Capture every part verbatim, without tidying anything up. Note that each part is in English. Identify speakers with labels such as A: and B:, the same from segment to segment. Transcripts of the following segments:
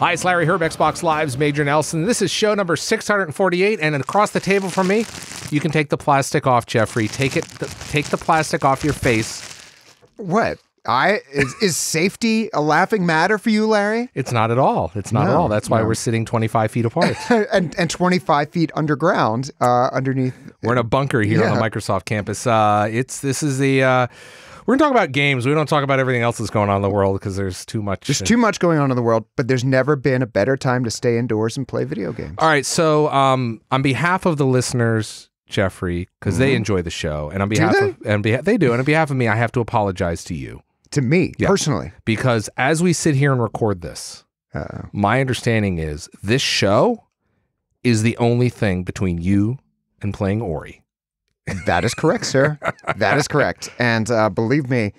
A: Hi, it's Larry Herb, Xbox Live's Major Nelson. This is show number six hundred forty-eight, and across the table from me, you can take the plastic off, Jeffrey. Take it. Th- take the plastic off your face.
B: What? I is, is safety a laughing matter for you, Larry?
A: It's not at all. It's not
B: No,
A: at all. That's why
B: no.
A: we're sitting twenty-five feet apart.
B: and and twenty-five feet underground, uh, underneath.
A: We're in a bunker here
B: Yeah.
A: on the Microsoft campus. Uh, it's this is the uh, we're gonna talk about games. We don't talk about everything else that's going on in the world because there's too much.
B: There's too much going on in the world, but there's never been a better time to stay indoors and play video games.
A: All right. So, um, on behalf of the listeners, Jeffrey, because they
B: Mhm.
A: enjoy the show, and on behalf
B: they?
A: of and beha- they do, and on behalf of me, I have to apologize to you.
B: To me,
A: Yeah.
B: personally.
A: Because as we sit here and record this,
B: Uh-oh.
A: my understanding is this show is the only thing between you and playing Ori.
B: That is correct, sir. That is correct. And uh, believe me,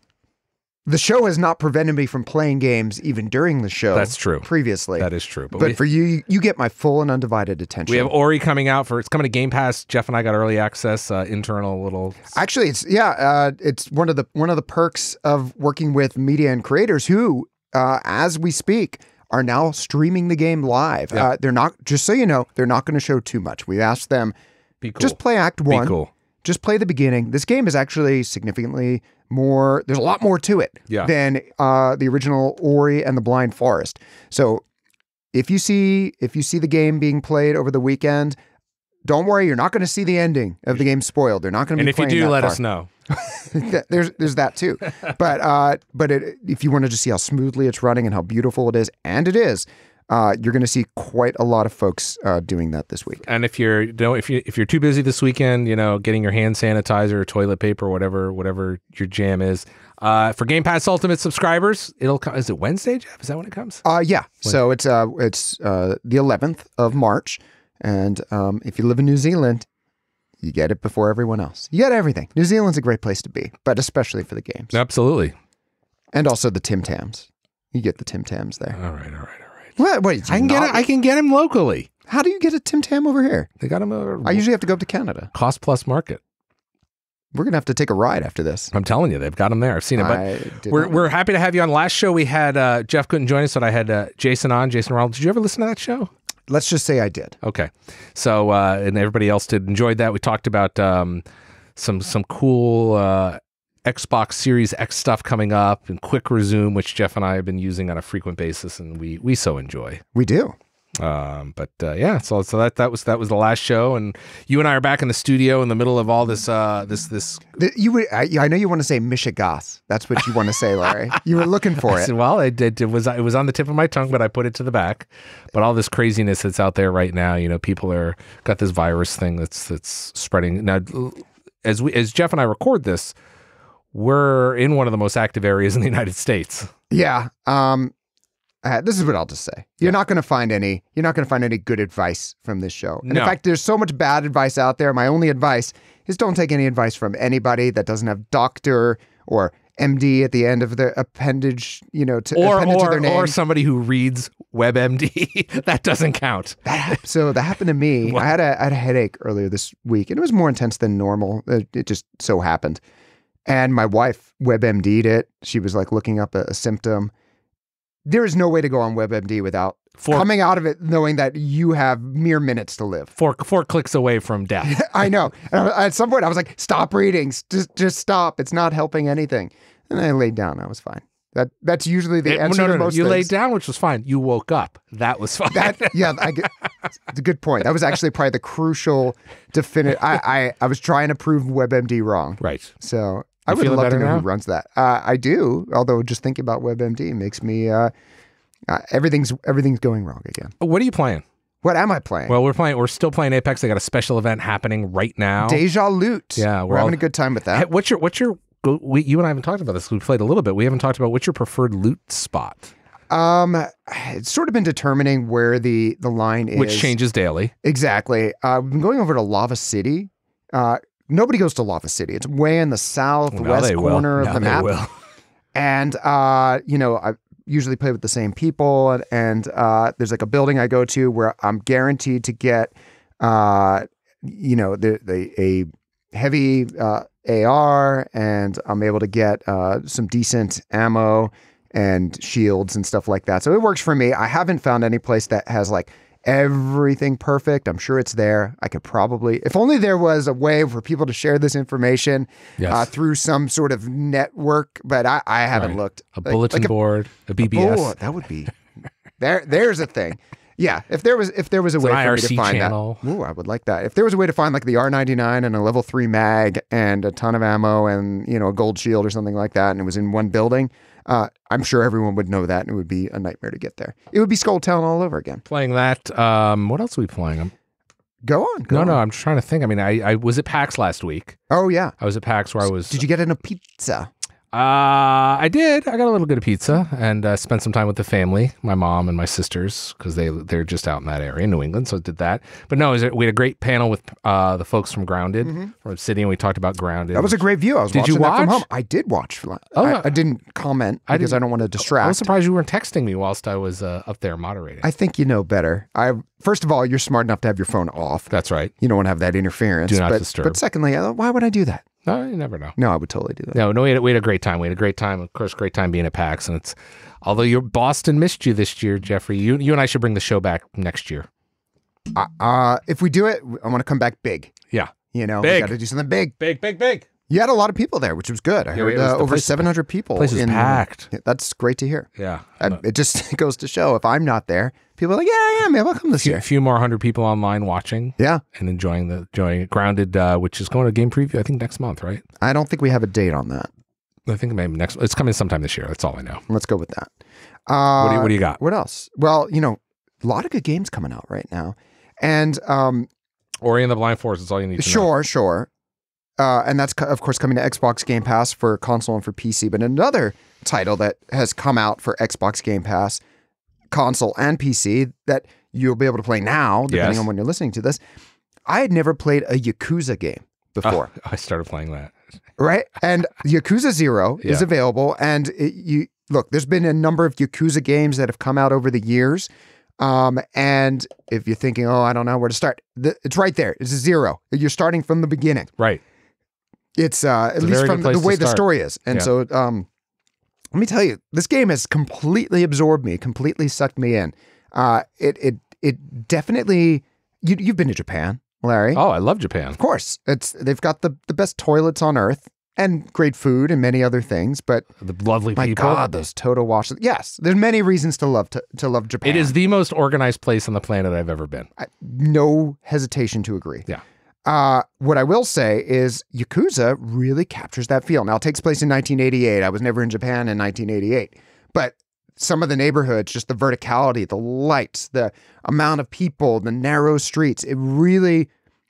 B: the show has not prevented me from playing games even during the show.
A: That's true.
B: Previously.
A: That is true.
B: But,
A: we,
B: for you, you get my full and undivided attention.
A: we have Ori coming out for it's coming to Game Pass. Jeff and I got early access, uh, internal little.
B: Actually, it's yeah, uh, it's one of the one of the perks of working with media and creators who, uh, as we speak, are now streaming the game live.
A: Yeah.
B: Uh, they're not, just so you know, they're not going to show too much. We asked them,
A: Be cool.
B: just play Act
A: Be
B: One.
A: cool.
B: Just play the beginning. This game is actually significantly more, there's a lot more to it
A: Yeah.
B: than uh, the original Ori and the Blind Forest. So if you see if you see the game being played over the weekend, don't worry, you're not going to see the ending of the game spoiled. They're not going to
A: And
B: be
A: if you
B: playing
A: do,
B: that
A: let
B: far.
A: us know.
B: there's there's that too. But uh, but it, if you want to just see how smoothly it's running and how beautiful it is, and it is, uh, you're going to see quite a lot of folks uh, doing that this week.
A: And if you're you know, if you if you're too busy this weekend, you know, getting your hand sanitizer or toilet paper, whatever whatever your jam is, uh, for Game Pass Ultimate subscribers, it'll come. Is it Wednesday, Jeff? Is that when it comes?
B: Uh, yeah. So it's uh it's uh the eleventh of March, and um, if you live in New Zealand, you get it before everyone else. You get everything. New Zealand's a great place to be, but especially for the games,
A: Absolutely.
B: and also the Tim Tams. You get the Tim Tams there.
A: All right. All right. All right.
B: What? Wait,
A: I can get it. I can get him locally.
B: How do you get a Tim Tam over here?
A: They got him a
B: I usually have to go up to Canada.
A: cost plus market.
B: We're gonna have to take a ride after this.
A: I'm telling you, they've got him there. I've seen it. But
B: I did
A: we're
B: not-
A: we're happy to have you on. Last show we had uh, Jeff couldn't join us, but I had uh, Jason on. Jason Ronald. Did you ever listen to that show?
B: Let's just say I did.
A: Okay. So, uh, and everybody else did enjoyed that. We talked about um, some some cool uh, Xbox Series X stuff coming up and Quick Resume, which Jeff and I have been using on a frequent basis, and we we so enjoy.
B: We do.
A: Um, but uh, yeah, so so that that was that was the last show, and you and I are back in the studio in the middle of all this uh, this this.
B: The- you would. I, I know you want to say Michigas. That's what you want to say, Larry. You were looking for
A: I
B: it.
A: said, well, it, it, it was it was on the tip of my tongue, but I put it to the back. But all this craziness that's out there right now, you know, people are got this virus thing that's that's spreading now. As we as Jeff and I record this, we're in one of the most active areas in the United States.
B: Yeah. Um. Uh, this is what I'll just say. You're not going to find any. You're not going to find any good advice from this show. And
A: No.
B: in fact, there's so much bad advice out there. My only advice is don't take any advice from anybody that doesn't have doctor or M D at the end of their appendage. You know, to
A: Or
B: appendage to
A: or,
B: their name.
A: or somebody who reads WebMD. That doesn't count.
B: That hap- so that happened to me. I had a I had a headache earlier this week, and it was more intense than normal. It, it just so happened. And my wife WebMD'd it. She was like looking up a, a symptom. There is no way to go on WebMD without
A: Four,
B: coming out of it knowing that you have mere minutes to live.
A: four, four clicks away from death.
B: I know. And I, at some point, I was like, "Stop reading. S- Just just stop. It's not helping anything." And I laid down. I was fine. That that's usually the
A: It-
B: answer
A: no, no,
B: to
A: no.
B: most
A: You laid
B: things.
A: down, which was fine. You woke up. That was fine.
B: That yeah, I get, it's a good point. That was actually probably the crucial definitive. I, I I was trying to prove WebMD wrong.
A: right.
B: So I
A: You
B: would
A: feeling
B: love to
A: better
B: know
A: now?
B: who runs that. Uh, I do, although just thinking about WebMD makes me uh, uh, everything's everything's going wrong again.
A: What are you playing?
B: What am I playing?
A: Well, we're playing. We're still playing Apex. They got a special event happening right now.
B: Deja Loot.
A: Yeah,
B: we're,
A: we're all-
B: having a good time with
A: Hey,
B: that.
A: what's your what's your go- we, you and I haven't talked about this. We played a little bit. We haven't talked about what's your preferred loot spot,
B: Um, it's sort of been determining where the the line is,
A: which changes daily.
B: exactly. Uh, we've been going over to Lava City. Uh, nobody goes to Lava City. It's way in the southwest
A: they will.
B: corner
A: Now
B: of the
A: they
B: map.
A: will.
B: And, uh, you know, I usually play with the same people. And, and uh, there's like a building I go to where I'm guaranteed to get, uh, you know, the, the a heavy uh, A R, and I'm able to get uh, some decent ammo and shields and stuff like that. So it works for me. I haven't found any place that has like everything perfect. I'm sure it's there. I could probably, if only there was a way for people to share this information
A: Yes.
B: uh, through some sort of network, but I, I haven't
A: Right.
B: looked.
A: A
B: Like-
A: bulletin
B: like a-
A: board, a B B S.
B: Oh, that would be there. There's a thing. Yeah, if there was if there was a
A: It's
B: way
A: an
B: for
A: I
B: me
A: R
B: to
A: C
B: find
A: channel.
B: that, ooh, I would like that. If there was a way to find like the R ninety-nine and a level three mag and a ton of ammo and you know a gold shield or something like that, and it was in one building, uh, I'm sure everyone would know that, and it would be a nightmare to get there. It would be Skull Town all over again.
A: Playing that. Um, what else are we playing? I'm,
B: Go on. Go
A: no,
B: on.
A: no, I'm just trying to think. I mean, I, I was at PAX last week.
B: Oh yeah.
A: I was at PAX where I was.
B: Did you get in a pizza?
A: Uh, I did. I got a little bit of pizza and uh, spent some time with the family, my mom and my sisters, because they they're just out in that area in New England. So I did that. But no, it was a, we had a great panel with uh, the folks from Grounded, from Obsidian. We talked about Grounded.
B: That was a great view. I was
A: Did
B: watching
A: you
B: that from
A: watch?
B: home. I did watch.
A: Oh,
B: I, I didn't comment
A: I
B: because I,
A: didn't-
B: don't want to
A: I was
B: distract.
A: surprised you weren't texting me whilst I was uh, up there moderating.
B: I think you know better. I first of all, you're smart enough to have your phone off.
A: That's right.
B: You don't want to have that interference.
A: Do not
B: but,
A: disturb.
B: But secondly, uh, why would I do that?
A: No, you never know.
B: No, I would totally do that.
A: No, no, we had, we had a great time. We had a great time. Of course, great time being at PAX. And it's, although your Boston missed you this year, Jeffrey, you you and I should bring the show back next year.
B: Uh, uh, if we do it, I want to come back big.
A: Yeah.
B: You know,
A: Big.
B: we got to do something big.
A: Big, big, big.
B: You had a lot of people there, which was good. I
A: Yeah,
B: heard
A: it was-
B: uh,
A: the
B: over
A: place-
B: seven hundred people.
A: place was
B: in-
A: packed.
B: Yeah, that's great to hear.
A: Yeah.
B: I, it just goes to show if I'm not there, people are like, yeah, yeah, maybe I'll come this
A: few,
B: year.
A: a few more hundred people online watching
B: Yeah.
A: and enjoying the enjoying it. Grounded, uh, which is going to game preview, I think, next month, right?
B: I don't think we have a date on that.
A: I think maybe next. It's coming sometime this year. That's all I know.
B: Let's go with that. Uh,
A: What do you, what do you got?
B: What else? Well, you know, a lot of good games coming out right now. And um,
A: Ori and the Blind Forest is all you need to know.
B: sure, sure. Uh, and that's, co- of course, coming to Xbox Game Pass for console and for P C. But another title that has come out for Xbox Game Pass, console and P C, that you'll be able to play now, depending
A: Yes.
B: on when you're listening to this. I had never played a Yakuza game before.
A: Oh, I started playing that.
B: Right? And Yakuza Zero is
A: Yeah.
B: available. And it, you look, there's been a number of Yakuza games that have come out over the years. Um, and if you're thinking, oh, I don't know where to start, the, it's right there. It's a zero. You're starting from the beginning.
A: Right.
B: It's uh, at
A: It's a
B: least
A: very
B: from
A: good
B: the, the
A: place to
B: way the
A: start.
B: story is. And
A: Yeah.
B: so um, let me tell you, this game has completely absorbed me, completely sucked me in. Uh, it it it definitely. You, you've been to Japan, Larry.
A: Oh, I love Japan.
B: Of course, it's they've got the, the best toilets on earth and great food and many other things. But
A: The lovely
B: my
A: people.
B: God, those Toto washes. Yes, there's many reasons to love to, to love Japan.
A: It is the most organized place on the planet I've ever been.
B: I, no hesitation to agree.
A: Yeah.
B: Uh, what I will say is Yakuza really captures that feel. Now, it takes place in nineteen eighty-eight. I was never in Japan in nineteen eighty-eight. But some of the neighborhoods, just the verticality, the lights, the amount of people, the narrow streets, it really,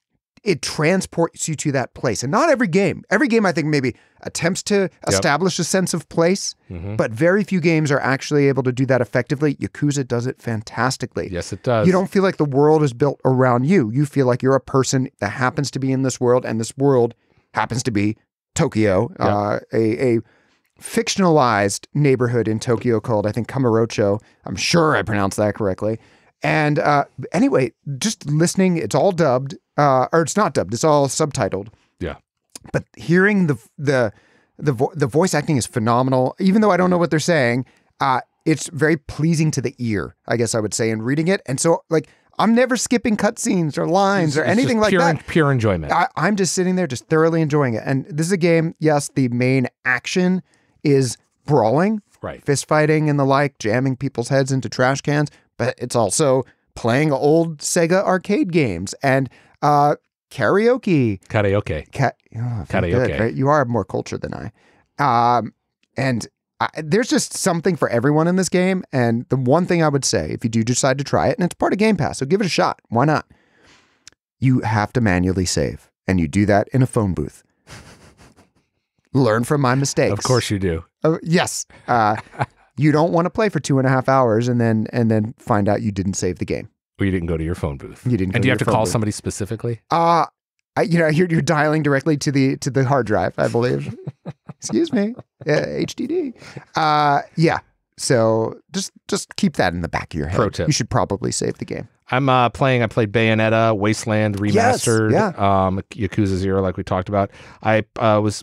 B: it transports you to that place. and not every game. Every game, I think, maybe attempts to establish a sense of place,
A: Mhm.
B: but very few games are actually able to do that effectively. Yakuza does it fantastically.
A: Yes, it does.
B: You don't feel like the world is built around you. You feel like you're a person that happens to be in this world, and this world happens to be Tokyo,
A: Yeah.
B: uh, a, a fictionalized neighborhood in Tokyo called, I think, Kamurocho. I'm sure I pronounced that correctly. And uh, anyway, just listening, it's all dubbed, uh, or it's not dubbed, it's all subtitled.
A: Yeah.
B: But hearing the the the vo- the voice acting is phenomenal. Even though I don't know what they're saying, uh, it's very pleasing to the ear, I guess I would say, in reading it. And so, like, I'm never skipping cutscenes or lines or
A: It's
B: anything
A: just
B: like
A: pure,
B: that.
A: Pure enjoyment.
B: I, I'm just sitting there, just thoroughly enjoying it. And this is a game. Yes, the main action is brawling,
A: Right.
B: fist fighting, and the like, jamming people's heads into trash cans. But it's also playing old Sega arcade games and uh, karaoke.
A: Karaoke.
B: Ca- oh, very
A: Karaoke.
B: good, right? You are more cultured than I. Um, and I, there's just something for everyone in this game. And the one thing I would say, if you do decide to try it, and it's part of Game Pass, so give it a shot. Why not? You have to manually save, and you do that in a phone booth. Learn from my mistakes.
A: Of course you do.
B: Uh, yes. Uh, you don't want to play for two and a half hours and then and then find out you didn't save the game.
A: Or you didn't go to your phone booth.
B: You didn't. go
A: And do you
B: to
A: have to
B: your phone
A: call
B: booth.
A: somebody specifically?
B: Uh, I, you know, you're, you're dialing directly to the to the hard drive, I believe. Excuse me, uh, H D D. Uh, yeah. So just just keep that in the back of your head.
A: Pro tip.
B: You should probably save the game.
A: I'm uh, playing. I played Bayonetta, Wasteland
B: Yes,
A: remastered,
B: yeah.
A: um, Yakuza Zero, like we talked about. I uh, was was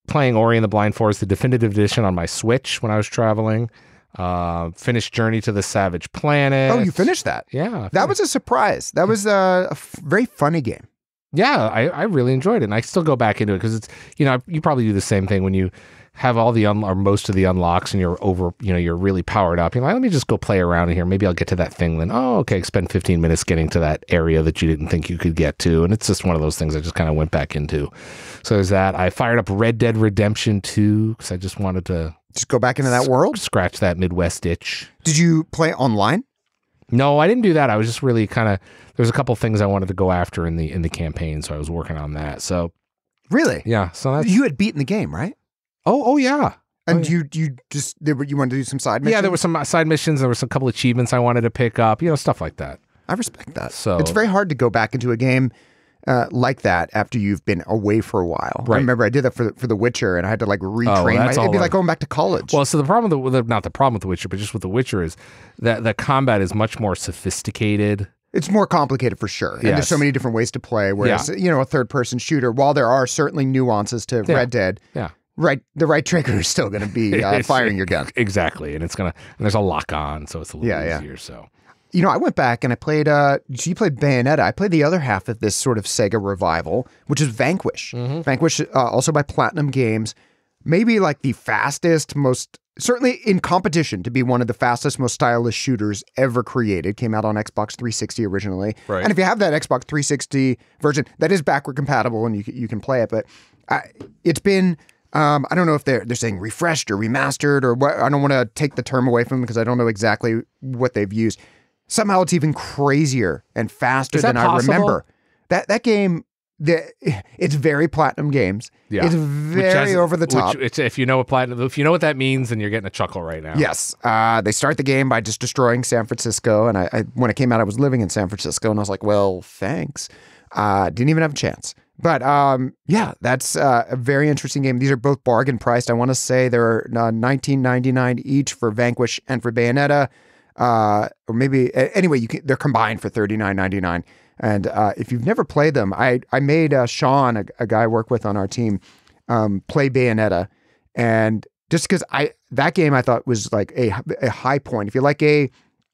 A: playing Ori and the Blind Forest, the definitive edition, on my Switch when I was traveling. Uh, finished Journey to the Savage Planet.
B: Oh, you finished that?
A: Yeah.
B: That was a surprise. That was a, a f- very funny game.
A: Yeah, I, I really enjoyed it. And I still go back into it because it's, you know, you probably do the same thing when you have all the, un- or most of the unlocks and you're over, you know, you're really powered up. You're like, let me just go play around in here. Maybe I'll get to that thing. Then, oh, okay, spend fifteen minutes getting to that area that you didn't think you could get to. And it's just one of those things I just kind of went back into. So there's that. I fired up Red Dead Redemption two because I just wanted to
B: just go back into that world,
A: scratch that Midwest itch.
B: Did you play online?
A: No, I didn't do that. I was just really kind of, there's a couple things I wanted to go after in the in the campaign, so I was working on that. So
B: really,
A: yeah. So that's,
B: you had beaten the game, right?
A: Oh, oh yeah.
B: And
A: oh, yeah.
B: you you just there were, you wanted to do some side missions?
A: Yeah, there were some side missions. There were some couple achievements I wanted to pick up. You know, stuff like that.
B: I respect that.
A: So
B: it's very hard to go back into a game uh, like that after you've been away for a while.
A: Right.
B: I remember I did that for for The Witcher, and I had to like retrain.
A: Oh,
B: my,
A: that's
B: it'd be
A: all
B: like
A: I-
B: going back to college.
A: Well, so the problem with the, not the problem with The Witcher, but just with The Witcher is that the combat is much more sophisticated.
B: It's more complicated for sure. And there's
A: Yes.
B: so many different ways to play. Whereas, you know, a third person shooter, while there are certainly nuances to
A: Yeah.
B: Red Dead,
A: Yeah.
B: right, the right trigger is still going to be uh,
A: It's-
B: firing your gun.
A: Exactly, and it's gonna and there's a lock on, so it's a little
B: Yeah, yeah.
A: easier. So
B: You know, I went back and I played, uh, so you played Bayonetta. I played the other half of this sort of Sega revival, which is Vanquish.
A: Mm-hmm.
B: Vanquish, uh, also by Platinum Games. Maybe like the fastest, most, certainly in competition to be one of the fastest, most stylish shooters ever created. Came out on Xbox three sixty originally.
A: Right.
B: And if you have that Xbox three sixty version, that is backward compatible and you can, you can play it. But uh, it's been... Um, I don't know if they're they're saying refreshed or remastered or what. I don't want to take the term away from them because I don't know exactly what they've used. Somehow it's even crazier and faster
A: Is that
B: than I
A: possible?
B: remember. That that game, the it's very Platinum Games.
A: yeah,
B: It's
A: Which
B: very
A: has-
B: over the top.
A: Which, it's, if you know what platinum, if you know what that means, then you're getting a chuckle right now.
B: Yes, uh, they start the game by just destroying San Francisco, and I, I when it came out, I was living in San Francisco, and I was like, well, thanks. Uh, didn't even have a chance. But um, yeah, that's uh, a very interesting game. These are both bargain priced. I want to say they're uh, nineteen ninety-nine each for Vanquish and for Bayonetta, uh, or maybe anyway, you can, they're combined for thirty-nine ninety-nine. And uh, if you've never played them, I I made uh, Sean, a, a guy I work with on our team, um, play Bayonetta, and just because I that game I thought was like a a high point. If you like a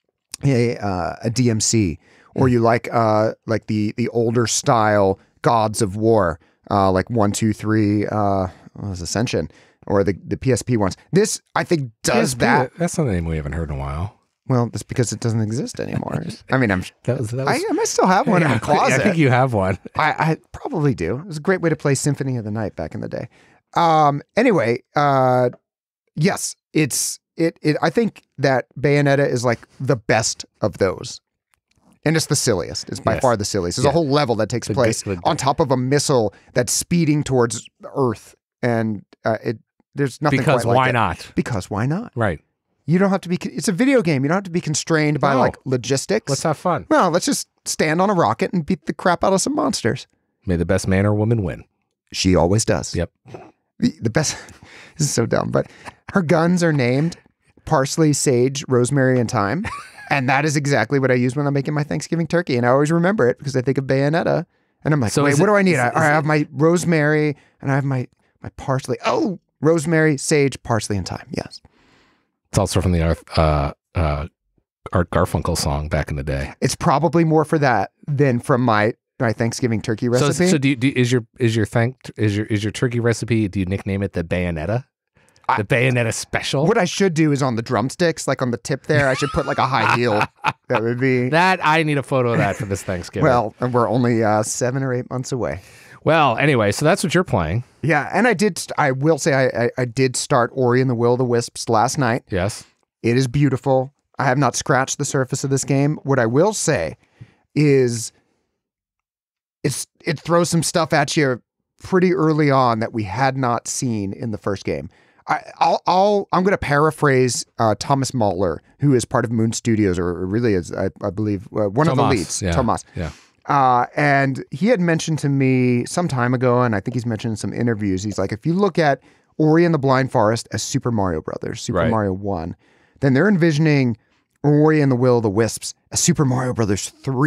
B: a uh, a D M C, or you like uh like the the older style Gods of War, uh, like one, two, three, uh, what was Ascension, or the, the P S P ones. This, I think, does
A: P S P,
B: that.
A: That's not a name we haven't heard in a while.
B: Well, that's because it doesn't exist anymore. I mean, I'm.
A: That was, that was,
B: I, I might still have one in
A: yeah,
B: the closet.
A: I think you have one.
B: I, I probably do. It was a great way to play Symphony of the Night back in the day. Um. Anyway, uh, yes, it's it. It. I think that Bayonetta is like the best of those. And it's the silliest. It's by
A: Yes.
B: far the silliest. There's
A: Yeah.
B: a whole level that takes
A: The
B: place
A: good- the-
B: on top of a missile that's speeding towards Earth, and uh, it there's nothing
A: Because
B: quite like
A: why
B: it.
A: not?
B: Because why not?
A: Right.
B: You don't have to be. It's a video game. You don't have to be constrained by
A: No.
B: like logistics.
A: Let's have fun.
B: well, let's just stand on a rocket and beat the crap out of some monsters.
A: May the best man or woman win.
B: She always does.
A: Yep.
B: The, the best. This is so dumb, but her guns are named parsley, sage, rosemary, and thyme. And that is exactly what I use when I'm making my Thanksgiving turkey. And I always remember it because I think of Bayonetta. And I'm like,
A: So
B: wait,
A: is
B: what
A: it-
B: do I need?
A: is
B: I,
A: it-
B: I
A: is
B: have my rosemary and I have my, my parsley. Oh, rosemary, sage, parsley, and thyme. Yes.
A: It's also from the Art, uh, uh, Art Garfunkel song back in the day.
B: It's probably more for that than from my, my Thanksgiving turkey
A: So,
B: recipe.
A: so do, you, do is your is your thank is your is your turkey recipe? Do you nickname it the Bayonetta?
B: I-
A: The Bayonetta special.
B: What I should do is on the drumsticks, like on the tip there, I should put like a high heel. That would be,
A: That I need a photo of that for this Thanksgiving.
B: well, and we're only uh, seven or eight months away.
A: well, anyway, so that's what you're playing.
B: Yeah, and I did, st- I will say I, I, I did start Ori and the Will of the Wisps last night.
A: Yes.
B: It is beautiful. I have not scratched the surface of this game. What I will say is it's it throws some stuff at you pretty early on that we had not seen in the first game. I, I'll, I'll, I'm going to paraphrase uh, Thomas Mahler, who is part of Moon Studios, or really is, I, I believe, uh, one of the
A: Tomas,
B: leads,
A: yeah.
B: Tomas.
A: Yeah.
B: Uh, and he had mentioned to me some time ago, and I think he's mentioned in some interviews, he's like, if you look at Ori and the Blind Forest as Super Mario Brothers, Super
A: Right.
B: Mario one, then they're envisioning Ori and the Will of the Wisps as Super Mario Brothers three.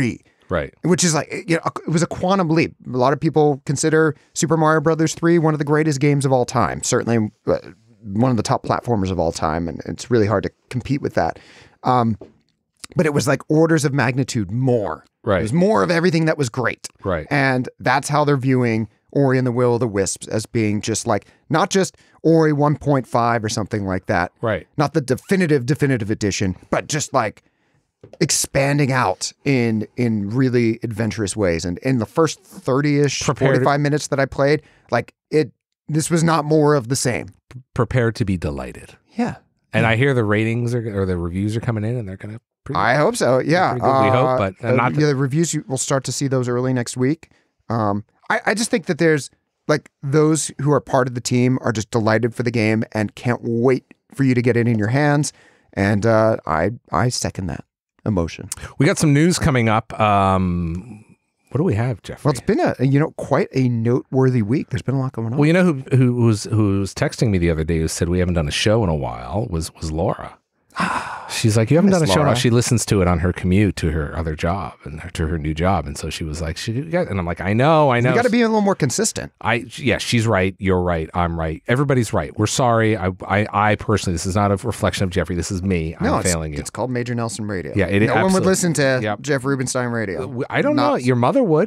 A: Right.
B: which is like, you know, it was a quantum leap. A lot of people consider Super Mario Brothers three one of the greatest games of all time. Certainly uh, one of the top platformers of all time, and it's really hard to compete with that. Um, but it was like orders of magnitude more.
A: Right.
B: It was more of everything that was great.
A: Right.
B: And that's how they're viewing Ori and the Will of the Wisps as being just like, not just Ori one point five or something like that.
A: Right.
B: Not the definitive, definitive edition, but just like expanding out in in really adventurous ways. And in the first thirty-ish,
A: Prepared-
B: forty-five minutes that I played, like it, this was not more of the same.
A: Prepared to be delighted.
B: Yeah.
A: And I hear the ratings are, or the reviews are coming in, and they're gonna. Pretty,
B: I hope so. Yeah.
A: pretty good, we hope, but
B: uh,
A: not
B: yeah, the reviews, you will start to see those early next week. Um, I, I just think that there's like those who are part of the team are just delighted for the game and can't wait for you to get it in your hands. And uh, I I second that emotion.
A: We got some news coming up. Um, what do we have, Jeffrey?
B: Well, it's been a you know quite a noteworthy week. There's been a lot going on.
A: Well, you know who who was who was texting me the other day who said we haven't done a show in a while was was Laura. She's like, you haven't
B: Miss
A: done a show
B: Laura.
A: now. She listens to it on her commute to her other job and to her new job, and so she was like, she got, and I'm like, I know, I know.
B: You got to be a little more consistent.
A: I yeah, she's right. You're right. I'm right. Everybody's right. We're sorry. I I, I personally, this is not a reflection of Jeffrey. This is me.
B: No,
A: I'm
B: it's,
A: failing you.
B: it's called Major Nelson Radio.
A: Yeah, it-
B: no one would
A: absolutely.
B: listen to
A: Yep.
B: Jeff Rubenstein Radio.
A: I don't know.
B: Not-
A: Your mother would.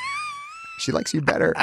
B: She likes you better.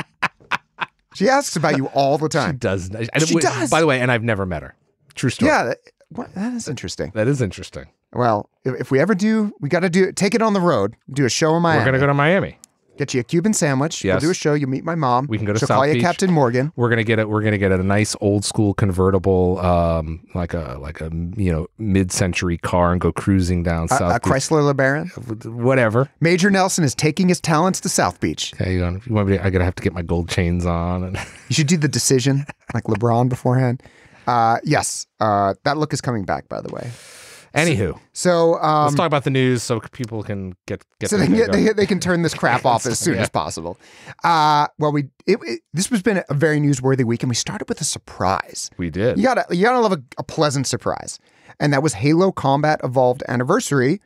B: She asks about you all the
A: She
B: time.
A: does. I-
B: She
A: I-
B: does.
A: By the way, and I've never met her. True story.
B: Yeah, that, what, that is interesting.
A: That is interesting.
B: Well, if, if we ever do, we got to do take it on the road. Do a show in Miami.
A: We're gonna go to Miami.
B: Get you a Cuban sandwich.
A: Yes.
B: We'll do a show. You'll meet my mom.
A: We can go to
B: She'll
A: South
B: call you
A: Beach.
B: Captain Morgan.
A: We're gonna get it. We're gonna get a nice old school convertible, um, like a like a you know mid century car, and go cruising down
B: A,
A: South
B: a Chrysler LeBaron.
A: Beach. Whatever.
B: Major Nelson is taking his talents to South Beach.
A: Okay, you, want, you want me to, I gotta have to get my gold chains on. And
B: You should do the decision like LeBron beforehand. Uh, yes, uh, that look is coming back, by the way.
A: anywho,
B: So, um,
A: let's talk about the news so people can get get.
B: so
A: their
B: they can,
A: day
B: get,
A: going.
B: they, they can turn this crap off as soon
A: Yeah.
B: as possible. Uh, well, we it, it, this has been a very newsworthy week, and we started with a surprise.
A: we did.
B: You gotta you gotta love a, a pleasant surprise, and that was Halo Combat Evolved Anniversary,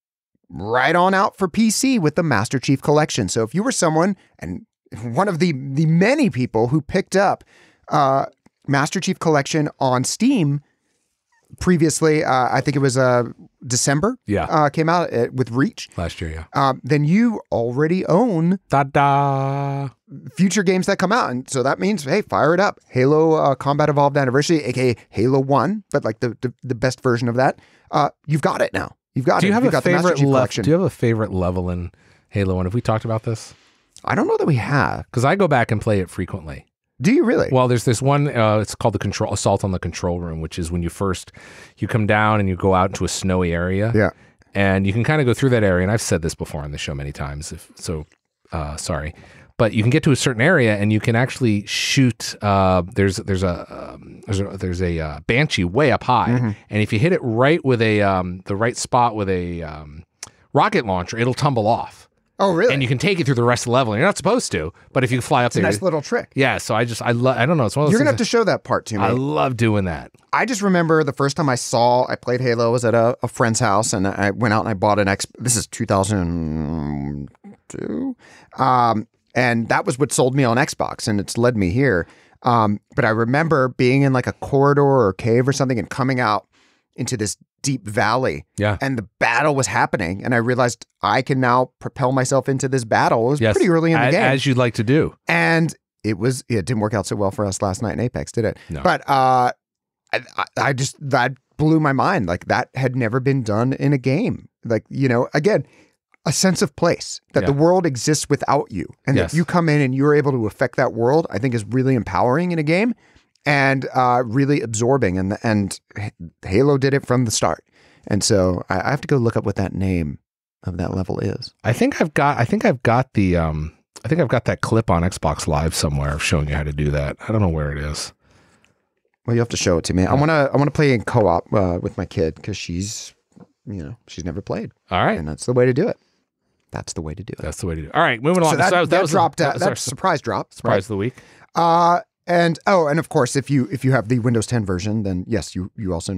B: right on out for P C with the Master Chief Collection. So if you were someone and one of the the many people who picked up uh, Master Chief Collection on Steam previously, uh, I think it was uh, December.
A: Yeah.
B: uh, came out uh, with Reach.
A: Last year, yeah.
B: Um, then you already own
A: Da da.
B: future games that come out. And so that means, hey, fire it up. Halo uh, Combat Evolved Anniversary, aka Halo one, but like the the, the best version of that. Uh, you've got it now. You've got
A: Do
B: it.
A: you have
B: You've
A: a
B: got the Master
A: favorite
B: Chief
A: level?
B: Collection.
A: Do you have a favorite level in Halo One? Have we talked about this?
B: I don't know that we have.
A: Because I go back and play it frequently.
B: Do you really?
A: Well, there's this one. Uh, it's called the control assault on the control room, which is when you first you come down and you go out into a snowy area.
B: Yeah.
A: And you can kind of go through that area. And I've said this before on the show many times. If so, uh, sorry, but you can get to a certain area and you can actually shoot. Uh, there's there's a um, there's a there's a uh, banshee way up high,
B: Mm-hmm.
A: and if you hit it right with a um, the right spot with a um, rocket launcher, it'll tumble off.
B: Oh, really?
A: And you can take it through the rest of the level. And you're not supposed to, but if you fly up
B: it's a
A: there,
B: nice little trick.
A: yeah. So I just I love I don't know. It's one of those
B: You're gonna have to
A: things
B: show that part to me.
A: I love doing that.
B: I just remember the first time I saw, I played Halo, I was at a, a friend's house, and I went out and I bought an X. This is two thousand two, um, and that was what sold me on Xbox, and it's led me here. Um, but I remember being in like a corridor or cave or something, and coming out into this deep valley,
A: Yeah.
B: and the battle was happening, and I realized I can now propel myself into this battle. It was
A: Yes.
B: pretty early in the
A: as,
B: game,
A: as you'd like to do.
B: and it was it didn't work out so well for us last night in Apex, did it?
A: No.
B: But uh, I, I, I just that blew my mind. Like that had never been done in a game. Like you know, again, a sense of place that the
A: Yeah.
B: world exists without you, and
A: Yes.
B: that you come in and you're able to affect that world. I think is really empowering in a game, and uh, really absorbing. And and Halo did it from the start. And so I, I have to go look up what that name of that level is.
A: I think I've got I think I've got the um I think I've got that clip on Xbox Live somewhere showing you how to do that. I don't know where it is.
B: Well, you have to show it to me. I want to. I want to play in co-op uh, with my kid because she's, you know, she's never played,
A: All right.
B: and that's the way to do it. That's the way to do it.
A: That's the way to do it. All right, moving along.
B: So that,
A: So
B: that,
A: was,
B: dropped.
A: that
B: uh,
A: was our
B: that's surprise drop.
A: surprise of the week.
B: Right? Uh, and oh, and of course, if you if you have the Windows ten version, then yes, you you also know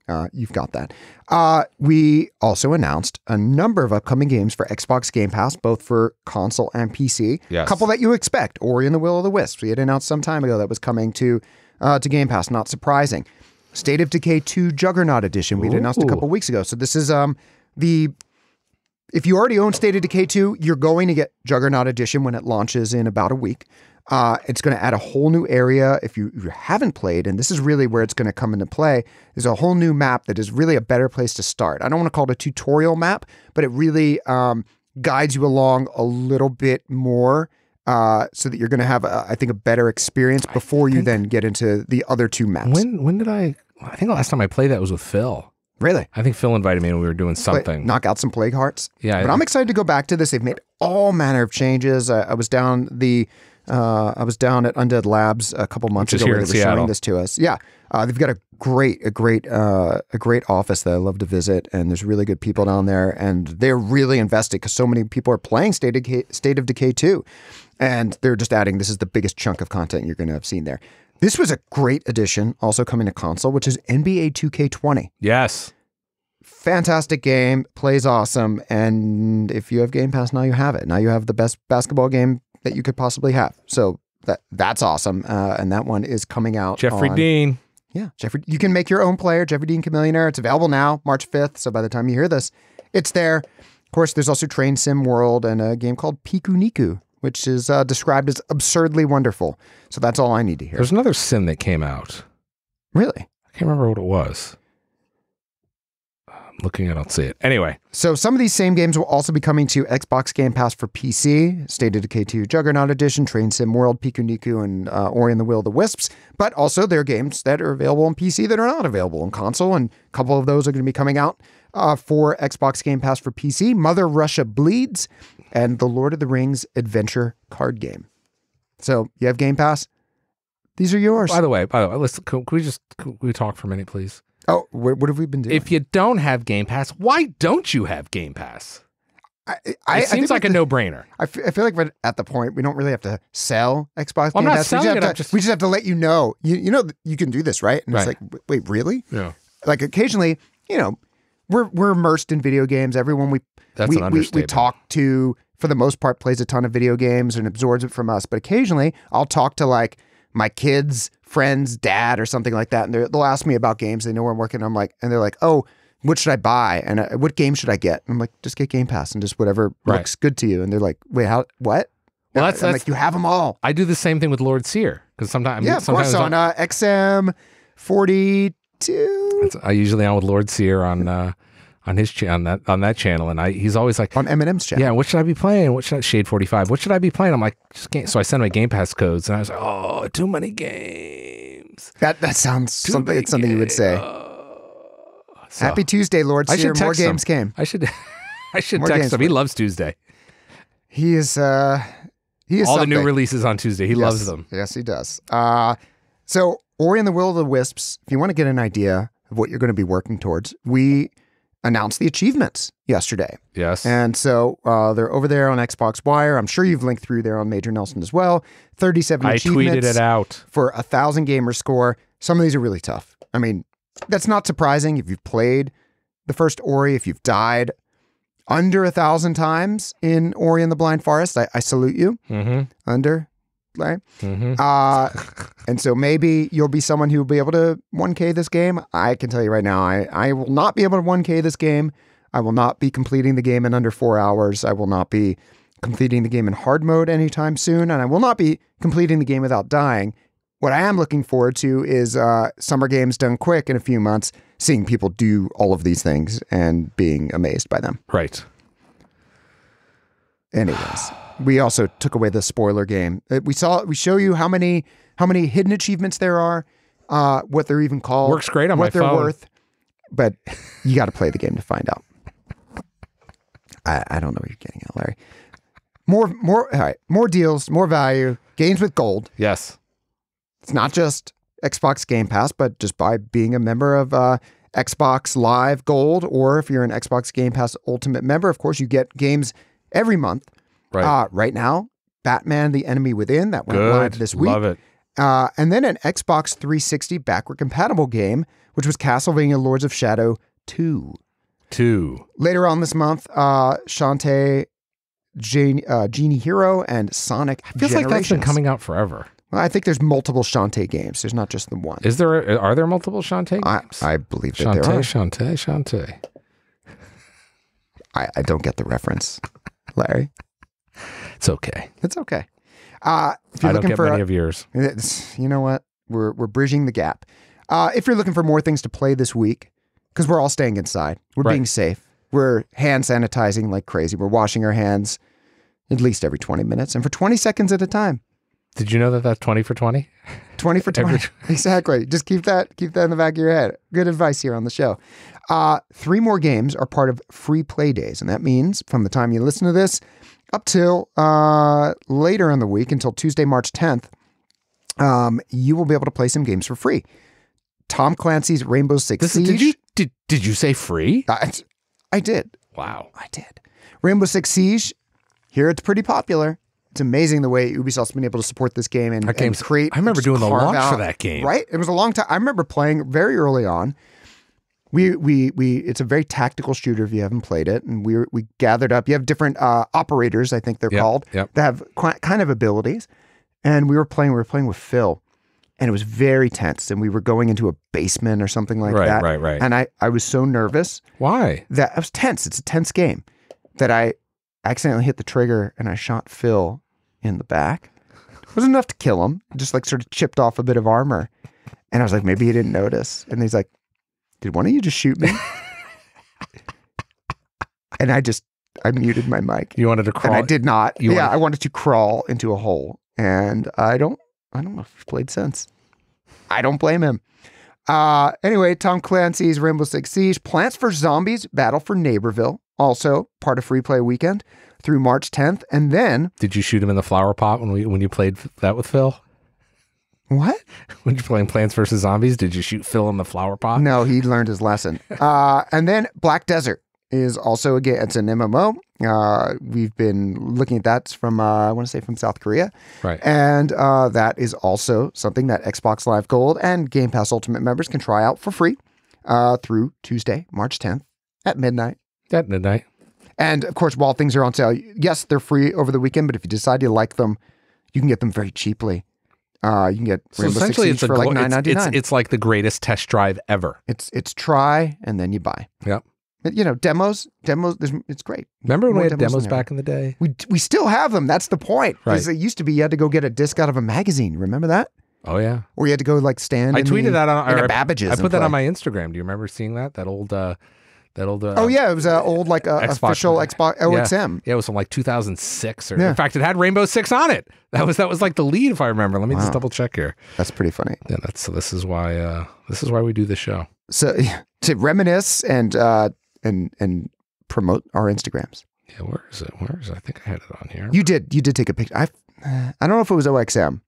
B: uh, you've got that. Uh, we also announced a number of upcoming games for Xbox Game Pass, both for console and P C.
A: Yes.
B: A couple that you expect. Ori and the Will of the Wisps. We had announced some time ago that was coming to uh, to Game Pass. Not surprising. State of Decay two Juggernaut Edition. We had announced a couple weeks ago. So this is um the... If you already own State of Decay two, you're going to get Juggernaut Edition when it launches in about a week. Uh, it's going to add a whole new area if you, if you haven't played, and this is really where it's going to come into play. There's a whole new map that is really a better place to start. I don't want to call it a tutorial map, but it really um, guides you along a little bit more uh, so that you're going to have, a, I think, a better experience before you then get into the other two maps.
A: When when did I? I think the last time I played that was with Phil.
B: Really?
A: I think Phil invited me and we were doing something.
B: Play, knock out some Plague Hearts.
A: Yeah.
B: But I, I'm excited to go back to this. They've made all manner of changes. I, I was down the, uh, I was down at Undead Labs a couple months ago
A: here
B: where
A: in
B: they were
A: Seattle.
B: showing this to us. Yeah. Uh, they've got a great, a great, uh, a great office that I love to visit, and there's really good people down there, and they're really invested because so many people are playing State of Decay, State of Decay two, and they're just adding, this is the biggest chunk of content you're going to have seen there. This was a great addition, also coming to console, which is N B A two K twenty.
A: Yes.
B: Fantastic game, plays awesome, and if you have Game Pass, now you have it. Now you have the best basketball game that you could possibly have. So that that's awesome, uh, and that one is coming out.
A: Jeffrey
B: on,
A: Dean.
B: Yeah, Jeffrey. You can make your own player, Jeffrey Dean Chameleonaire. It's available now, March fifth. So by the time you hear this, it's there. Of course, there's also Train Sim World and a game called Piku Niku, which is uh, described as absurdly wonderful. So that's all I need to hear.
A: There's another sim that came out.
B: Really?
A: I can't remember what it was. I'm looking, I don't see it. Anyway.
B: So some of these same games will also be coming to Xbox Game Pass for P C, State of Decay two Juggernaut Edition, Train Sim World, Piku Niku, and uh, Ori and the Will of the Wisps. But also there are games that are available on P C that are not available on console, and a couple of those are going to be coming out uh, for Xbox Game Pass for P C. Mother Russia Bleeds and the Lord of the Rings adventure card game. So you have Game Pass. These are yours.
A: By the way, by the way, let's can we just can we talk for a minute, please?
B: Oh, what, what have we been doing?
A: If you don't have Game Pass, why don't you have Game Pass?
B: I, I,
A: it seems
B: I
A: like a
B: the,
A: no-brainer.
B: I, f- I feel like we're at the point we don't really have to sell Xbox
A: well,
B: Game
A: I'm not
B: Pass.
A: selling
B: we, just
A: it,
B: have
A: I'm
B: to,
A: just...
B: we just have to let you know. You, you know you can do this, right? And
A: right.
B: it's like, wait, really?
A: Yeah.
B: Like occasionally, you know, we're we're immersed in video games. Everyone we
A: That's
B: we,
A: an
B: we,
A: understatement.
B: we talk to, for the most part, plays a ton of video games and absorbs it from us. But occasionally, I'll talk to like my kids' friends' dad or something like that, and they'll ask me about games. They know where I'm working. I'm like, and they're like, oh, what should I buy? And uh, what game should I get? And I'm like, just get Game Pass and just whatever
A: right.
B: looks good to you. And they're like, wait, how? What?
A: Well, that's,
B: I'm
A: that's
B: like, you have them all.
A: I do the same thing with Lord Seer because sometimes
B: Yeah, of
A: sometimes
B: course. On uh, X M forty-two.
A: I usually on with Lord Seer on uh, on his cha- on that on that channel, and I he's always like
B: on Eminem's channel.
A: Yeah, what should I be playing? What should I, Shade forty-five? What should I be playing? I'm like, just game. So I send my Game Pass codes, and I was like, oh, too many games.
B: That that sounds
A: Too
B: something. It's something you would say.
A: Uh, so,
B: Happy Tuesday, Lord
A: I
B: Seer.
A: should
B: More
A: text
B: games
A: him.
B: came.
A: I should I should
B: More
A: text
B: games
A: him. He
B: for-
A: loves Tuesday.
B: He is. uh He is
A: All
B: something.
A: the new releases on Tuesday. He
B: Yes.
A: loves them.
B: Yes, he does. Uh, so, Ori and the Will of the Wisps, if you want to get an idea of what you're going to be working towards, we announced the achievements yesterday.
A: Yes.
B: And so uh, they're over there on Xbox Wire. I'm sure you've linked through there on Major Nelson as well. thirty-seven
A: I
B: achievements
A: tweeted it out.
B: for a thousand gamer score. Some of these are really tough. I mean, that's not surprising if you've played the first Ori, if you've died under a thousand times in Ori and the Blind Forest. I, I salute you.
A: Mm-hmm.
B: Under, right?
A: Mm-hmm.
B: Uh, and so maybe you'll be someone who will be able to one K this game. I can tell you right now, I, I will not be able to one K this game. I will not be completing the game in under four hours. I will not be completing the game in hard mode anytime soon. And I will not be completing the game without dying. What I am looking forward to is uh, summer games done quick in a few months, seeing people do all of these things and being amazed by them.
A: Right.
B: Anyways, we also took away the spoiler game. Uh, We saw, we show you how many how many hidden achievements there are, uh, what they're even called,
A: Works great on
B: what
A: my
B: they're
A: phone.
B: worth, but you got to play the game to find out. I, I don't know what you're getting at, Larry. More, more, all right, more deals, more value, games with gold.
A: Yes.
B: It's not just Xbox Game Pass, but just by being a member of uh, Xbox Live Gold, or if you're an Xbox Game Pass Ultimate member, of course, you get games every month.
A: Right.
B: Uh, right now, Batman: The Enemy Within, that went
A: Good.
B: live this week.
A: Love it.
B: Uh, and then an Xbox three sixty backward compatible game, which was Castlevania Lords of Shadow two.
A: Two.
B: Later on this month, uh, Shantae, Genie, uh, Genie Hero, and Sonic
A: Feels like that's been
B: Generations.
A: coming out forever.
B: Well, I think there's multiple Shantae games. There's not just the one.
A: Is there? Are there multiple Shantae
B: I,
A: games?
B: I believe that
A: Shantae,
B: there are.
A: Shantae, Shantae.
B: I, I don't get the reference, Larry.
A: It's okay.
B: It's okay. Uh, if you're
A: I don't
B: looking
A: get
B: for
A: many
B: a-
A: of yours.
B: It's, you know what? We're we're bridging the gap. Uh, if you're looking for more things to play this week, because we're all staying inside, we're
A: Right.
B: being safe. We're hand sanitizing like crazy. We're washing our hands at least every twenty minutes and for twenty seconds at a time.
A: Did you know that that's twenty for twenty?
B: twenty for twenty.
A: Every-
B: Exactly. Just keep that keep that in the back of your head. Good advice here on the show. Uh, three more games are part of free play days, and that means from the time you listen to this up till uh, later in the week, until Tuesday, March tenth, um, you will be able to play some games for free. Tom Clancy's Rainbow Six
A: This,
B: Siege.
A: did you did, did you say free?
B: I, I did.
A: Wow.
B: I did. Rainbow Six Siege. Here it's pretty popular. It's amazing the way Ubisoft's been able to support this game and,
A: That
B: and
A: game's-
B: create.
A: I remember
B: just
A: doing the
B: carve
A: launch for
B: out-
A: that game.
B: Right? It was a long time. I remember playing very early on. We we we. It's a very tactical shooter if you haven't played it, and we we gathered up. You have different uh, operators, I think they're
A: Yep,
B: called,
A: yep.
B: that have qui- kind of abilities. And we were playing. We were playing with Phil, and it was very tense. And we were going into a basement or something like
A: Right,
B: that.
A: right, right.
B: And I I was so nervous
A: Why?
B: that I was tense. It's a tense game that I accidentally hit the trigger and I shot Phil in the back. It wasn't enough to kill him. It just like sort of chipped off a bit of armor. And I was like, maybe he didn't notice. And he's like, did one of you just shoot me? And I just, I muted my mic.
A: You wanted to crawl?
B: And I did not.
A: You
B: yeah,
A: wanted-
B: I wanted to crawl into a hole. And I don't, I don't know if he's played since. I don't blame him. Uh, anyway, Tom Clancy's Rainbow Six Siege, Plants vs. Zombies, Battle for Neighborville, also part of Free Play Weekend through March tenth. And then,
A: Did you shoot him in the flower pot when we when you played that with Phil?
B: what?
A: When you're playing Plants vs Zombies, did you shoot Phil in the flower pot?
B: No, he learned his lesson. Uh, and then Black Desert is also, again, it's an M M O. Uh, we've been looking at that from, uh, I want to say from South Korea.
A: Right.
B: And uh, that is also something that Xbox Live Gold and Game Pass Ultimate members can try out for free uh, through Tuesday, March tenth at midnight.
A: At midnight.
B: And of course, while things are on sale, yes, they're free over the weekend, but if you decide you like them, you can get them very cheaply. Uh, you can get
A: So
B: Rainbow Six
A: essentially,
B: Siege
A: it's a
B: for like
A: glo-
B: nine
A: it's,
B: ninety
A: it's
B: nine.
A: it's like the greatest test drive ever.
B: It's it's try and then you buy.
A: Yep.
B: But, you know, demos, demos. There's, it's great.
A: Remember when
B: More
A: we had
B: demos
A: demos
B: than
A: back in the day?
B: We we still have them. That's the point. Because
A: Right.
B: it used to be you had to go get a disc out of a magazine. Remember that?
A: Oh yeah.
B: Or you had to go like stand.
A: I
B: in
A: tweeted
B: the,
A: that on
B: in
A: or
B: a
A: I-
B: Babbage's
A: I
B: and
A: put that
B: play.
A: on my Instagram. Do you remember seeing that? That old uh that old uh,
B: Oh yeah, it was an old like uh,
A: Xbox.
B: official Xbox O X M.
A: Yeah, it was from like two thousand six or
B: Yeah.
A: in fact it had Rainbow Six on it. That was that was like the lead if I remember. Let me
B: Wow.
A: just double check here.
B: That's pretty funny.
A: Yeah, that's so this is why uh this is why we do the show.
B: So to reminisce and uh, and and promote our Instagrams.
A: Yeah, where is it? Where is it? I think I had it on here.
B: You did. You did take a picture. I I don't know if it was O X M,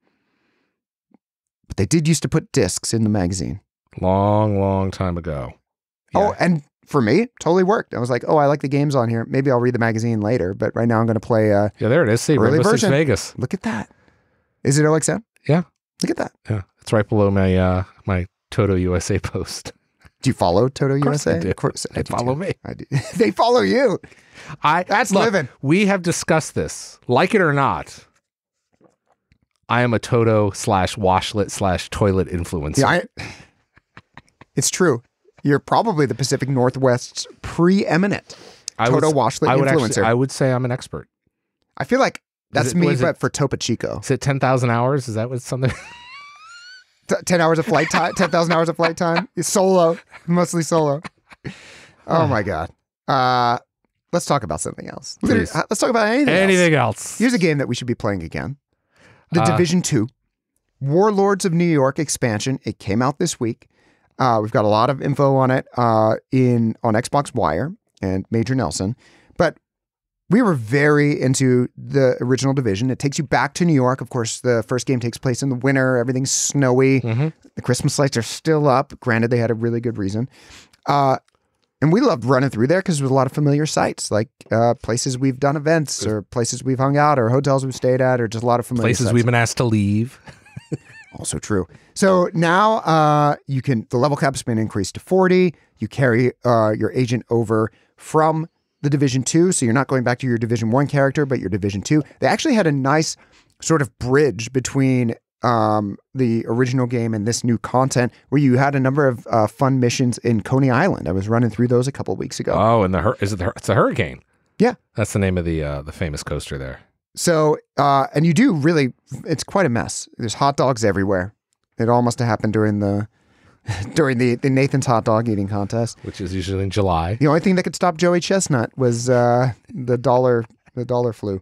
B: but they did used to put discs in the magazine.
A: long, long time ago.
B: Oh,
A: Yeah.
B: and for me, totally worked. I was like, oh, I like the games on here. Maybe I'll read the magazine later, but right now I'm going to play. Uh,
A: Yeah, there it is. See,
B: early
A: Rainbow Six
B: version.
A: Vegas.
B: look at that. Is it O X M?
A: Yeah.
B: Look at that.
A: Yeah. It's right below my uh my Toto U S A post.
B: Do you follow Toto
A: course
B: U S A?
A: I do.
B: Of course, I
A: They
B: do
A: follow
B: too.
A: me.
B: I do. They follow you.
A: I
B: That's
A: look,
B: living.
A: We have discussed this. Like it or not, I am a Toto slash washlet slash toilet influencer.
B: Yeah, I, it's true. You're probably the Pacific Northwest's preeminent
A: I
B: Toto
A: would,
B: washlet
A: I would
B: influencer.
A: Actually, I would say I'm an expert.
B: I feel like that's
A: it-
B: me,
A: was it-
B: but for Topo Chico.
A: Is it ten thousand hours? Is that what something?
B: T- ten hours of flight time, ten thousand hours of flight time. It's solo, mostly solo. Oh my God. Uh, let's talk about something else.
A: Please.
B: Let's talk about anything,
A: Anything
B: else.
A: else?
B: Here's a game that we should be playing again. The
A: Uh,
B: Division two, Warlords of New York expansion. It came out this week. Uh, we've got a lot of info on it uh, in on Xbox Wire and Major Nelson. But we were very into the original Division. It takes you back to New York. Of course, the first game takes place in the winter. Everything's snowy.
A: Mhm.
B: The Christmas lights are still up. Granted, they had a really good reason. Uh, and we loved running through there because there was a lot of familiar sites, like uh, places we've done events or places we've hung out or hotels we've stayed at or just a lot of familiar
A: Places
B: sites.
A: we've been asked to leave.
B: Also true. So now uh, you can, the level cap's been increased to forty. You carry uh, your agent over from the Division two. So you're not going back to your Division one character, but your Division two. They actually had a nice sort of bridge between um, the original game and this new content where you had a number of uh, fun missions in Coney Island. I was running through those a couple of weeks ago.
A: Oh, and the hur- is it the, it's a hurricane?
B: Yeah.
A: That's the name of the uh, the famous coaster there.
B: So, uh, and you do really, it's quite a mess. There's hot dogs everywhere. It all must have happened during the during the, the Nathan's hot dog eating contest,
A: which is usually in July.
B: The only thing that could stop Joey Chestnut was uh, the dollar the dollar flu.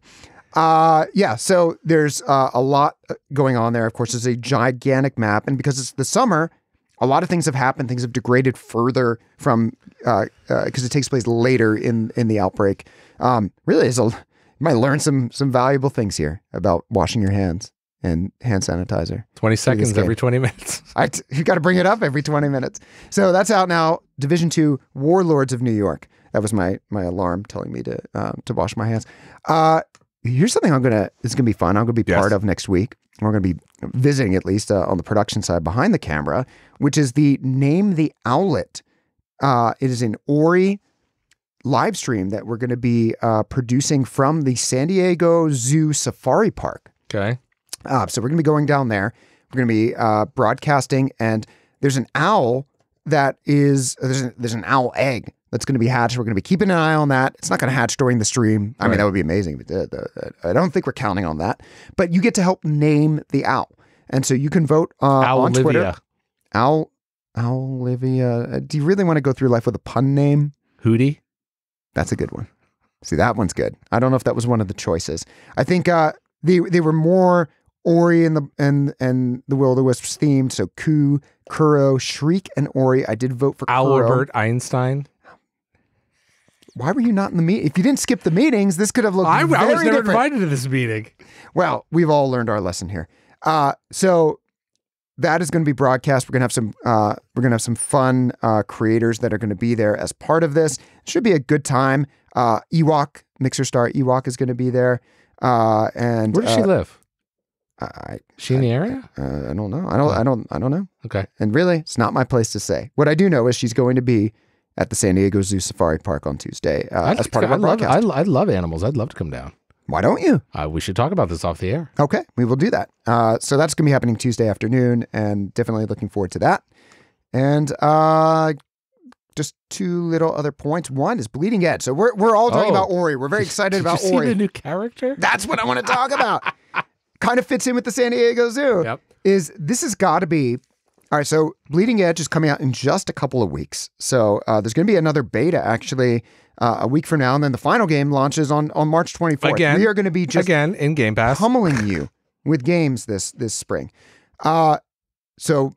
B: Uh, yeah, so there's uh, a lot going on there. Of course, it's a gigantic map, and because it's the summer, a lot of things have happened. Things have degraded further from because uh, uh, it takes place later in in the outbreak. Um, really, is a you might learn some some valuable things here about washing your hands and hand sanitizer.
A: Twenty seconds every twenty minutes.
B: I t- you got to bring it up every twenty minutes. So that's out now. Division Two, Warlords of New York. That was my my alarm telling me to um, to wash my hands. Uh, here's something I'm gonna. It's gonna be fun. I'm gonna be
A: yes.
B: part of next week. We're gonna be visiting at least uh, on the production side behind the camera, which is the Name the Owlet. Uh, it is an Ori live stream that we're going to be uh, producing from the San Diego Zoo Safari Park.
A: Okay.
B: Uh, so we're going to be going down there. We're going to be uh, broadcasting, and there's an owl that is there's an, there's an owl egg that's going to be hatched. We're going to be keeping an eye on that. It's not going to hatch during the stream. I right. mean, that would be amazing if it did. I don't think we're counting on that. But you get to help name the owl, and so you can vote uh, on Twitter. Owl, Owl Olivia. Do you really want to go through life with a pun name?
A: Hootie.
B: That's a good one. See, that one's good. I don't know if that was one of the choices. I think uh, they they were more Ori and the and and the Will-O-the-Wisps themed. So Ku, Kuro, Shriek, and Ori. I did vote for Kuro.
A: Albert Einstein.
B: Why were you not in the meeting? If you didn't skip the meetings, this could have looked
A: I,
B: very
A: I was never
B: different.
A: invited to this meeting.
B: Well, we've all learned our lesson here. Uh, so that is going to be broadcast. We're going to have some. Uh, we're going to have some fun uh, creators that are going to be there as part of this. It should be a good time. Uh, Ewok, Mixer Star Ewok is going to be there. Uh, and
A: where does
B: uh,
A: she live?
B: I,
A: she in the area?
B: Uh, I don't know. I don't. I don't. I don't know.
A: Okay.
B: And really, it's not my place to say. What I do know is she's going to be at the San Diego Zoo Safari Park on Tuesday uh, as part of our
A: I love,
B: broadcast.
A: I, I love animals. I'd love to come down.
B: Why don't you?
A: Uh, we should talk about this off the air.
B: Okay, we will do that. Uh, so that's going to be happening Tuesday afternoon, and definitely looking forward to that. And uh, just two little other points. One is Bleeding Edge. So we're we're all talking
A: oh.
B: about Ori. We're very excited
A: Did
B: about
A: you
B: Ori.
A: See the new character?
B: That's what I want to talk about. Kind of fits in with the San Diego Zoo.
A: Yep.
B: Is this has got to be all right? So Bleeding Edge is coming out in just a couple of weeks. So uh, there's going to be another beta actually. Uh, a week from now, and then the final game launches on, on March twenty-fourth.
A: Again,
B: we are going to be just
A: again in Game Pass
B: pummeling you with games this this spring. Uh, so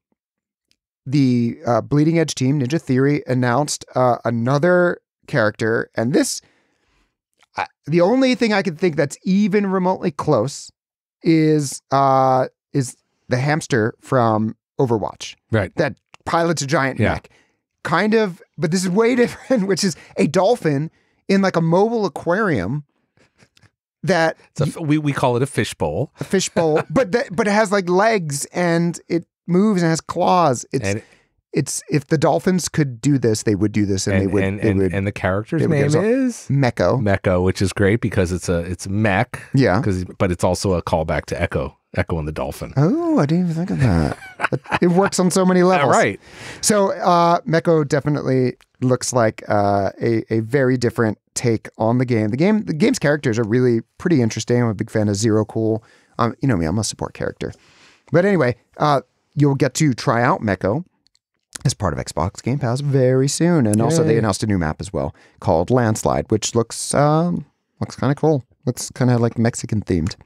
B: the uh, Bleeding Edge team, Ninja Theory, announced uh, another character, and this uh, the only thing I can think that's even remotely close is uh, is the hamster from Overwatch,
A: right?
B: That pilots a giant
A: yeah.
B: mech. Kind of, but this is way different, which is a dolphin in like a mobile aquarium that
A: it's a, we, we call it a fishbowl.
B: A fishbowl, but that, but it has like legs and it moves and has claws. It's
A: and,
B: it's if the dolphins could do this, they would do this, and,
A: and
B: they would.
A: And,
B: they
A: and,
B: would,
A: and the character's name is
B: Meko.
A: Meko, which is great because it's a it's mech.
B: Yeah,
A: because but it's also a callback to Echo. Echo and the Dolphin.
B: Oh, I didn't even think of that. It works on so many levels.
A: Yeah, right.
B: So uh, Meko definitely looks like uh, a, a very different take on the game. The game, the game's characters are really pretty interesting. I'm a big fan of Zero Cool. Um, you know me, I'm a support character. But anyway, uh, you'll get to try out Meko as part of Xbox Game Pass very soon. And Yay. Also they announced a new map as well called Landslide, which looks um, looks kind of cool. Looks kind of like Mexican themed.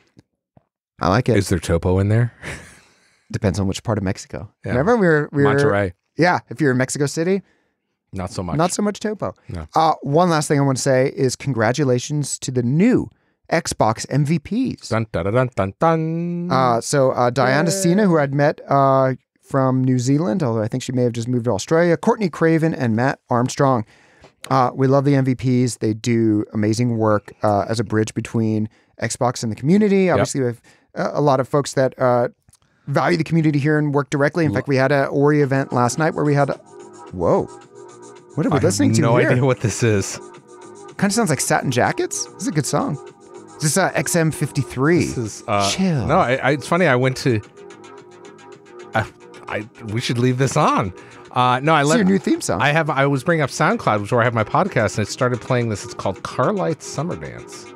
B: I like it.
A: Is there topo in there?
B: Depends on which part of Mexico.
A: Yeah.
B: Remember we were, we were
A: Monterrey.
B: Yeah, if you're in Mexico City,
A: not so much.
B: Not so much topo.
A: No.
B: Uh, one last thing I want to say is congratulations to the new Xbox M V Ps.
A: Dun, dun, dun, dun, dun.
B: Uh, so uh, Diana Cena, who I'd met uh, from New Zealand, although I think she may have just moved to Australia, Courtney Craven, and Matt Armstrong. Uh, we love the M V Ps. They do amazing work uh, as a bridge between Xbox and the community. Obviously, yep. we have a lot of folks that uh, value the community here and work directly. In fact, we had a Ori event last night where we had a, whoa, what are we
A: I
B: listening
A: have
B: to
A: no
B: here?
A: idea what this is.
B: Kind of sounds like Satin Jackets. This is a good song. This is uh, X M fifty-three.
A: This is uh,
B: Chill.
A: No, I, I, it's funny. I went to. I, I we should leave this on. Uh, no, I
B: This is
A: let
B: your new theme song.
A: I have. I was bringing up SoundCloud, which is where I have my podcast, and it started playing this. It's called Carlight's Summer Dance,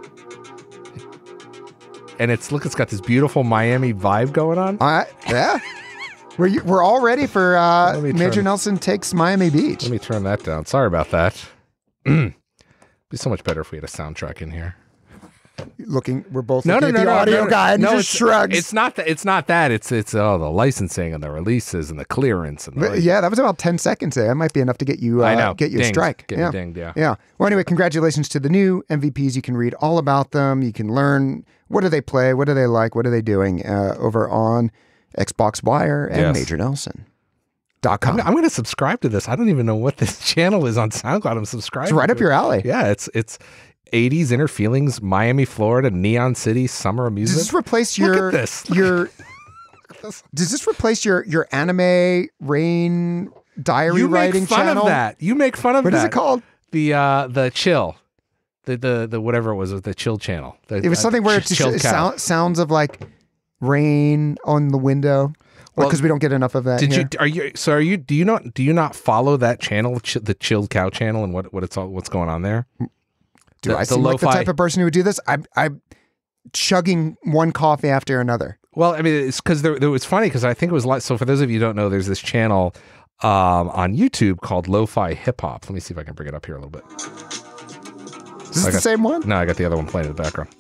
A: and it's look. It's got this beautiful Miami vibe going on.
B: Uh, yeah. We're, we're all ready for uh,
A: Let me
B: Major
A: turn-
B: Nelson Takes Miami Beach.
A: Let me turn that down. Sorry about that. It'd be so much better if we had a soundtrack in here.
B: Looking, we're both
A: No,
B: looking
A: no,
B: at
A: no,
B: the
A: no,
B: audio
A: no, no.
B: guy and
A: no,
B: he just
A: it's,
B: shrugs.
A: It's not that. It's not that. It's it's oh the licensing and the releases and the clearance and the,
B: But yeah, that was about ten seconds there. That might be enough to get you uh,
A: I know.
B: get you a
A: Dinged.
B: strike.
A: Get
B: yeah.
A: me dinged, yeah.
B: Yeah. Well, anyway, congratulations to the new M V Ps. You can read all about them. You can learn what do they play, what do they like, what are they doing uh, over on Xbox Wire and
A: Yes.
B: Major Nelson. Dot com.
A: I'm, I'm going to subscribe to this. I don't even know what this channel is on SoundCloud. I'm subscribing.
B: It's right
A: to
B: up
A: it.
B: your alley.
A: Yeah, it's it's eighties inner feelings, Miami, Florida, Neon City, summer
B: Does
A: music.
B: this replace
A: Look
B: your
A: at this.
B: your Does this replace your your anime rain diary
A: you make
B: writing
A: fun
B: channel?
A: of that. You make fun of
B: What
A: that.
B: is it called?
A: The uh the chill. The the the whatever it was, the chill channel. The,
B: It was
A: uh,
B: something where
A: ch-
B: it's just
A: chilled
B: it
A: cow.
B: sound, sounds of like rain on the window.
A: Well,
B: Because we don't get enough of that.
A: Did
B: here.
A: you are you so are you do you not do you not follow that channel, ch- the chilled cow channel, and what what it's all what's going on there?
B: Do
A: the-
B: I
A: the
B: seem like the
A: lo-fi-
B: type of person who would do this? I'm I'm chugging one coffee after another.
A: Well, I mean, it's because there, there was funny because I think it was like so. For those of you who don't know, there's this channel um, on YouTube called Lo-Fi Hip Hop. Let me see if I can bring it up here a little bit.
B: Is this
A: I
B: the
A: got-
B: same one?
A: No, I got the other one playing in the background.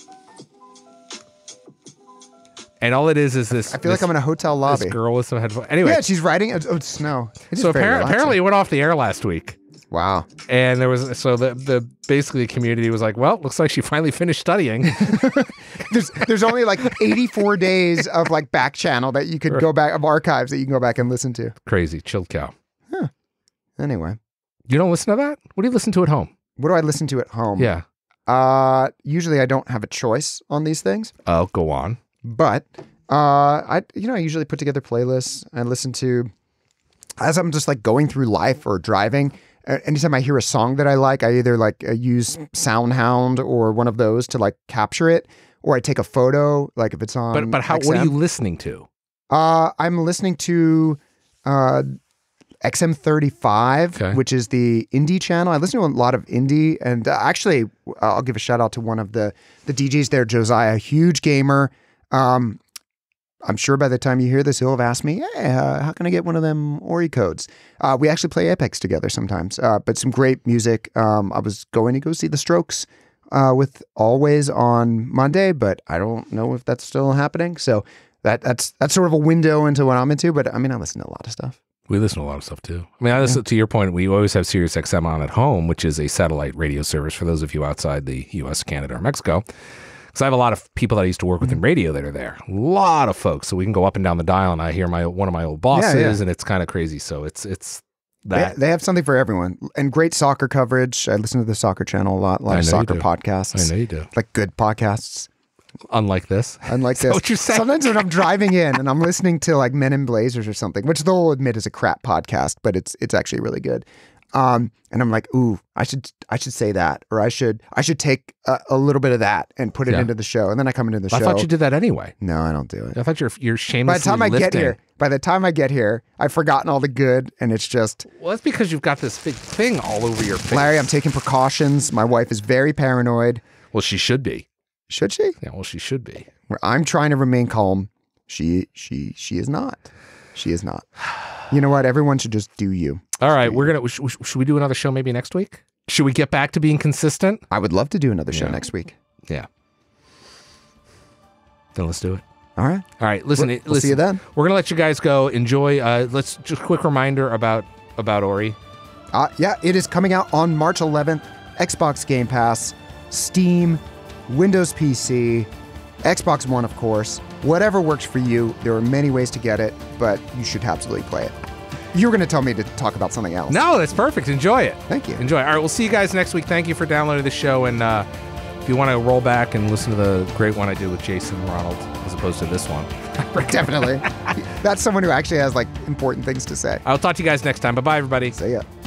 A: And all it is is this.
B: I feel like I'm in a hotel lobby.
A: This girl with some headphones. Anyway,
B: Yeah, she's writing. Oh, it's snow. It is
A: so
B: very
A: appar-
B: relaxing.
A: apparently it went off the air last week.
B: Wow.
A: And there was so the the basically the community was like, well, looks like she finally finished studying.
B: There's there's only like eighty-four days of like back channel that you could go back of archives that you can go back and listen to.
A: Crazy, chilled cow.
B: Anyway,
A: You don't listen to that? What do you listen to at home?
B: what do I listen to at home?
A: Yeah.
B: Uh, usually I don't have a choice on these things,
A: Oh, go on.
B: but uh, I you know I usually put together playlists and listen to as I'm just like going through life or driving. Uh, anytime I hear a song that I like, I either like uh, use SoundHound or one of those to like capture it, or I take a photo. Like if it's on,
A: But but how?
B: X M.
A: What are you listening to?
B: Uh, I'm listening to uh, X M thirty-five,
A: Okay.
B: which is the indie channel. I listen to a lot of indie, and uh, actually, I'll give a shout out to one of the the D Js there, Josiah, a huge gamer. Um, I'm sure by the time you hear this, he'll have asked me, hey, uh, how can I get one of them Ori codes? Uh, we actually play Apex together sometimes, uh, but some great music. Um, I was going to go see The Strokes uh, with Always on Monday, but I don't know if that's still happening. So that that's that's sort of a window into what I'm into. But I mean, I listen to a lot of stuff.
A: We listen to a lot of stuff too. I mean, I listen, to your point, we always have Sirius X M on at home, which is a satellite radio service for those of you outside the U S, Canada, or Mexico. Because I have a lot of people that I used to work with in radio that are there. A lot of folks, so we can go up and down the dial, and I hear my one of my old bosses,
B: Yeah, yeah.
A: and it's kind of crazy. So it's it's
B: They,
A: that.
B: they have something for everyone, and great soccer coverage. I listen to the soccer channel a lot, a lot
A: I
B: of
A: know you
B: soccer
A: do.
B: podcasts.
A: I know you do.
B: Like good podcasts.
A: Unlike this,
B: Unlike
A: Is that
B: this.
A: what you're saying?
B: Sometimes when I'm driving in and I'm listening to like Men in Blazers or something, which they'll admit is a crap podcast, but it's it's actually really good. Um, and I'm like, ooh, I should I should say that, or I should I should take a, a little bit of that and put it
A: Yeah.
B: into the show, and then I come into the
A: I
B: show.
A: thought you did that anyway.
B: No, I don't do it.
A: I thought you're you're
B: By
A: shamelessly
B: the time I get
A: lifting.
B: here, by the time I get here, I've forgotten all the good, and it's just
A: Well, that's because you've got this big thing all over your face.
B: Larry. I'm taking precautions. My wife is very paranoid.
A: Well, she should be.
B: Should she?
A: Yeah, well, she should be.
B: Where I'm trying to remain calm. She she she is not. She is not. You know what? Everyone should just do you.
A: All right, we're gonna. Sh- sh- should we do another show maybe next week? Should we get back to being consistent?
B: I would love to do another show
A: Yeah.
B: next week.
A: Yeah. Then let's do it.
B: All right.
A: All right. Listen.
B: We'll,
A: it-
B: we'll
A: listen
B: see you then.
A: We're gonna let you guys go. Enjoy. Uh, let's just quick reminder about about Ori.
B: Uh, yeah, it is coming out on March eleventh. Xbox Game Pass, Steam, Windows P C, Xbox One, of course. Whatever works for you. There are many ways to get it, but you should absolutely play it. You were going to tell me to talk about something else.
A: No, that's perfect. Enjoy it.
B: Thank you.
A: Enjoy. All right. We'll see you guys next week. Thank you for downloading the show, and uh, if you want to roll back and listen to the great one I did with Jason Ronald as opposed to this one.
B: Definitely. That's someone who actually has like important things to say.
A: I'll talk to you guys next time. Bye-bye, everybody.
B: See ya.